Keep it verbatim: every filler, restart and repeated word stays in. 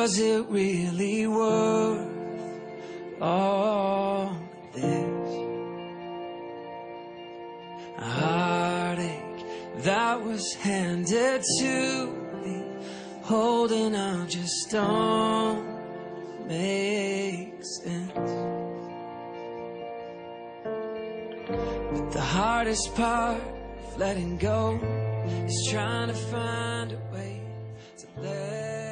was it really worth all this? A heartache that was handed to me, holding on just don't make sense. But the hardest part of letting go is trying to find a way to let